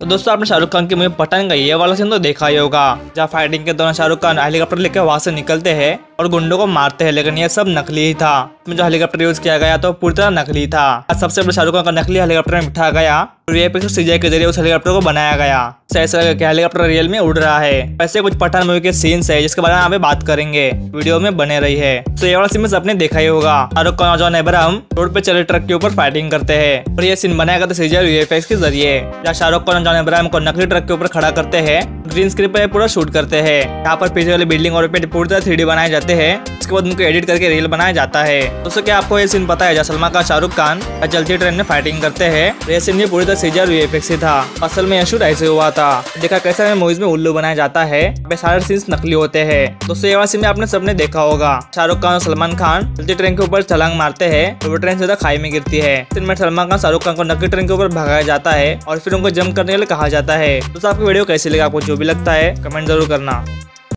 तो दोस्तों आपने शाहरुख खान की मूवी पठान का ये वाला सीन तो देखा ही होगा, जहाँ फाइटिंग के दौरान शाहरुख खान हेलीकॉप्टर लेकर वहां से निकलते हैं और गुंडों को मारते हैं, लेकिन ये सब नकली ही था। इसमें जो हेलीकॉप्टर यूज किया गया तो पूरी तरह नकली था। सबसे पहले शाहरुख खान का नकली हेलीकॉप्टर में बिठा गया और वीएफएक्स सीजीआई के जरिए उस हेलीकॉप्टर को बनाया गया। ऐसा लगा कि हेलीकॉप्टर रियल में उड़ रहा है। ऐसे कुछ पठान मूवी के सीन्स है जिसके बारे में यहाँ पे बात करेंगे, वीडियो में बने रही है। तो ये वाला सीन आपने देखा ही होगा, शाहरुख खान और जॉन अब्राहम रोड पे चले ट्रक के ऊपर फाइटिंग करते हैं और ये सीन बनाया गया था सीजीआई वीएफएक्स के जरिए, जहाँ शाहरुख खान और जॉन अब्राहम को नकली ट्रक के ऊपर खड़ा करते हैं, ग्रीन स्क्रीन पे पूरा शूट करते हैं। यहाँ पर पीछे वाली बिल्डिंग और पूरी तरह 3D बनाए जाते हैं। इसके बाद उनको एडिट करके रील बनाया जाता है। दोस्तों क्या आपको ये सीन पता है जहाँ सलमान खान शाहरुख खान चलती ट्रेन में फाइटिंग करते हैं? ये सीन भी पूरी तरह सीजीआई वीएफएक्स ही था। असल में यह शूट ऐसे हुआ था। देखा कैसा मूवीज में उल्लू बनाया जाता है, सारे सीन्स नकली होते हैं। दोस्तों ये वाला सीन आपने सबने देखा होगा, शाहरुख खान और सलमान खान चलती ट्रेन के ऊपर छलांग मारते हैं तो वो ट्रेन सीधा खाई में गिरती है। इसमें सलमान खान शाहरुख खान को नकली ट्रेन के ऊपर भगाया जाता है और फिर उनको जंप करने के लिए कहा जाता है। दोस्तों आपको वीडियो कैसी लगा, आपको जो भी लगता है कमेंट जरूर करना।